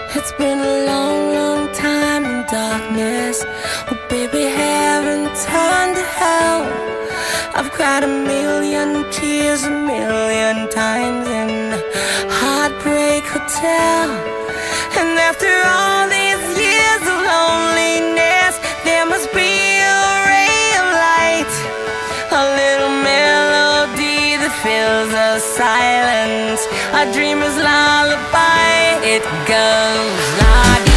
It's been a long, long time in darkness. Oh baby, heaven turned to hell. I've cried a million tears a million times in a Heartbreak Hotel. And after all these years of loneliness, there must be a ray of light, a little melody that fills the silence, a dreamer's lullaby. It goes like